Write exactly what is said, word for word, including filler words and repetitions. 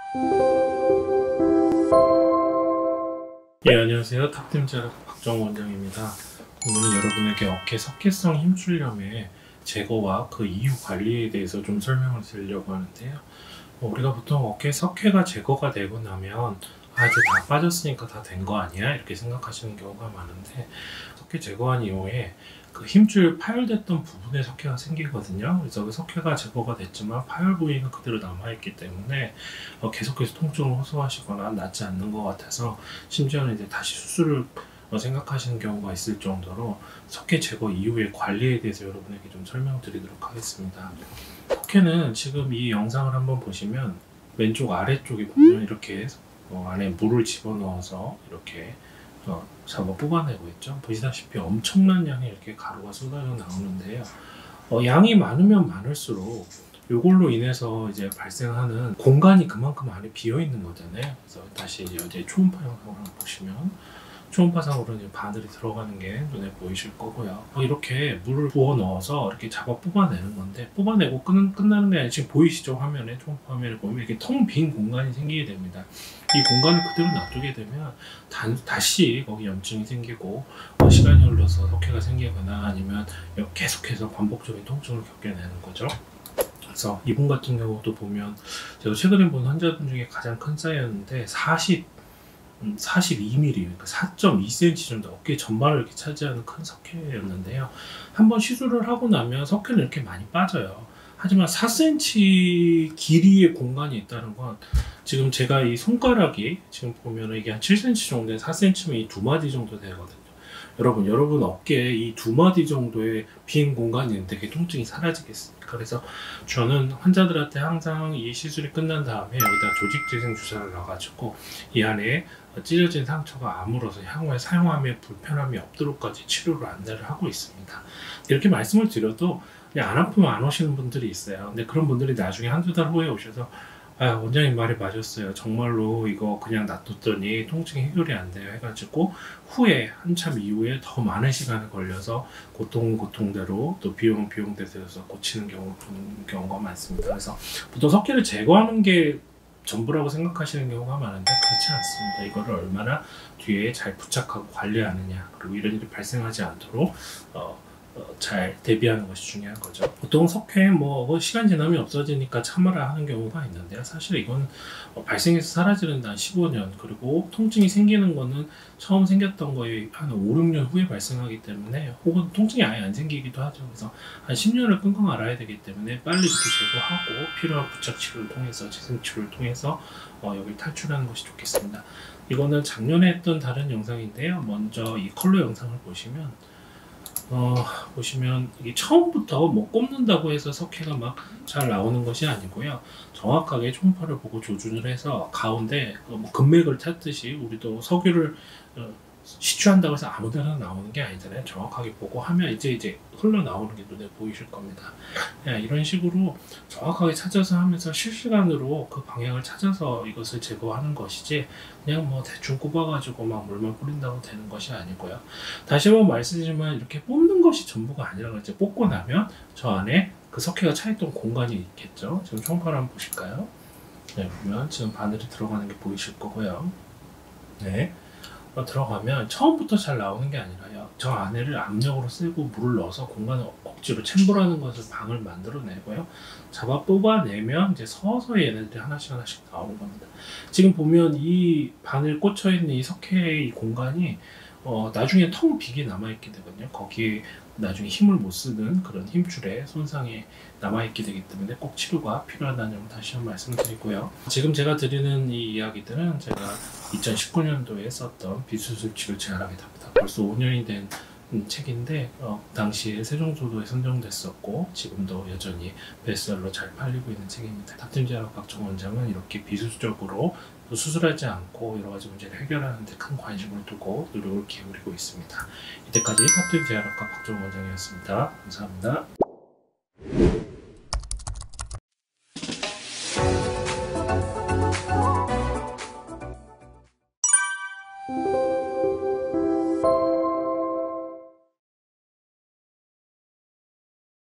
예, 안녕하세요. 탑팀제약 박정호 원장입니다. 오늘은 여러분에게 어깨 석회성 힘줄염의 제거와 그 이후 관리에 대해서 좀 설명을 드리려고 하는데요. 어, 우리가 보통 어깨 석회가 제거가 되고 나면 아, 이제 다 빠졌으니까 다 된 거 아니야? 이렇게 생각하시는 경우가 많은데, 석회 제거한 이후에 그 힘줄 파열됐던 부분에 석회가 생기거든요. 그래서 그 석회가 제거가 됐지만 파열 부위는 그대로 남아있기 때문에 어, 계속해서 통증을 호소하시거나 낫지 않는 것 같아서, 심지어는 이제 다시 수술을 어, 생각하시는 경우가 있을 정도로 석회 제거 이후의 관리에 대해서 여러분에게 좀 설명드리도록 하겠습니다. 석회는 지금 이 영상을 한번 보시면 왼쪽 아래쪽에 보면 이렇게 어, 안에 물을 집어넣어서 이렇게 어, 잡아 뽑아내고 있죠. 보시다시피 엄청난 양의 이렇게 가루가 쏟아져 나오는데요. 어, 양이 많으면 많을수록 이걸로 인해서 이제 발생하는 공간이 그만큼 안에 비어 있는 거잖아요. 그래서 다시 이제 초음파 영상을 한번 보시면 초음파상으로 이제 바늘이 들어가는 게 눈에 보이실 거고요. 이렇게 물을 부어 넣어서 이렇게 잡아 뽑아내는 건데, 뽑아내고 끝, 끝나는 게 아니라 지금 보이시죠? 화면에, 초음파 화면을 보면 이렇게 텅 빈 공간이 생기게 됩니다. 이 공간을 그대로 놔두게 되면 단, 다시 거기 염증이 생기고 어, 시간이 흘러서 석회가 생기거나 아니면 계속해서 반복적인 통증을 겪게 되는 거죠. 그래서 이분 같은 경우도 보면 제가 최근에 본 환자분 중에 가장 큰 사이였는데 사십 사십이 밀리미터, 그러니까 사 점 이 센티미터 정도 어깨 전반을 이렇게 차지하는 큰 석회였는데요. 한번 시술을 하고 나면 석회는 이렇게 많이 빠져요. 하지만 사 센티미터 길이의 공간이 있다는 건, 지금 제가 이 손가락이 지금 보면 이게 한 칠 센티미터 정도에 사 센티미터면 이 두 마디 정도 되거든요. 여러분, 여러분 어깨에 이 두 마디 정도의 빈 공간이 있는데 그게 통증이 사라지겠습니까? 그래서 저는 환자들한테 항상 이 시술이 끝난 다음에 여기다 조직재생 주사를 넣어가지고 이 안에 찢어진 상처가 아물어서 향후에 사용함에 불편함이 없도록까지 치료를 안내를 하고 있습니다. 이렇게 말씀을 드려도 그냥 안 아프면 안 오시는 분들이 있어요. 근데 그런 분들이 나중에 한두 달 후에 오셔서 아, 원장님 말이 맞았어요. 정말로 이거 그냥 놔뒀더니 통증이 해결이 안 돼요 해가지고 후에 한참 이후에 더 많은 시간이 걸려서 고통은 고통대로 또 비용은 비용대로 해서 고치는 경우, 보는 경우가 많습니다. 그래서 보통 석회를 제거하는 게 전부라고 생각하시는 경우가 많은데 그렇지 않습니다. 이거를 얼마나 뒤에 잘 부착하고 관리하느냐, 그리고 이런 일이 발생하지 않도록 어, 어, 잘 대비하는 것이 중요한 거죠. 보통 석회 뭐 시간 지나면 없어지니까 참아라 하는 경우가 있는데요. 사실 이건 어, 발생해서 사라지는 한 십오 년, 그리고 통증이 생기는 거는 처음 생겼던 거에 한 오, 육 년 후에 발생하기 때문에, 혹은 통증이 아예 안 생기기도 하죠. 그래서 한 십 년을 끙끙 앓아야 되기 때문에 빨리 이렇게 제거하고 필요한 부착 치료를 통해서, 재생 치료를 통해서 어, 여기를 탈출하는 것이 좋겠습니다. 이거는 작년에 했던 다른 영상인데요. 먼저 이 컬러 영상을 보시면 어, 보시면 이게 처음부터 뭐 꼽는다고 해서 석회가 막 잘 나오는 것이 아니고요. 정확하게 초음파를 보고 조준을 해서 가운데 뭐 금맥을 찾듯이, 우리도 석유를 어, 시추한다고 해서 아무데나 나오는 게 아니잖아요. 정확하게 보고 하면 이제 이제 흘러나오는 게 눈에 보이실 겁니다. 네, 이런 식으로 정확하게 찾아서 하면서 실시간으로 그 방향을 찾아서 이것을 제거하는 것이지, 그냥 뭐 대충 꼽아가지고 막 물만 뿌린다고 되는 것이 아니고요. 다시 한번 말씀드리지만 이렇게 뽑는 것이 전부가 아니라, 이제 뽑고 나면 저 안에 그 석회가 차있던 공간이 있겠죠. 지금 초음파를 한번 보실까요? 네, 보면 지금 바늘이 들어가는 게 보이실 거고요. 네. 어, 들어가면 처음부터 잘 나오는 게 아니라요, 저 안에를 압력으로 쓰고 물을 넣어서 공간을 억지로 챔버라는 것을 방을 만들어내고요, 잡아 뽑아내면 이제 서서히 얘네들이 하나씩 하나씩 나오는 겁니다. 지금 보면 이 바늘 꽂혀있는 이 석회의 이 공간이 어, 나중에 텅 비게 남아있게 되거든요. 거기에 나중에 힘을 못 쓰는 그런 힘줄에 손상이 남아있게 되기 때문에 꼭 치료가 필요하다는 점 다시 한번 말씀드리고요. 지금 제가 드리는 이 이야기들은 제가 이천십구 년도에 썼던 비수술 치료 재활하게 답니다. 벌써 오 년이 된 음, 책인데 어, 당시에 세종소도에 선정됐었고 지금도 여전히 베스트셀러로 잘 팔리고 있는 책입니다. 탑팀제약 박정호 원장은 이렇게 비수술적으로 수술하지 않고 여러 가지 문제를 해결하는 데 큰 관심을 두고 노력을 기울이고 있습니다. 이때까지 탑팀제약과 박정호 원장이었습니다. 감사합니다.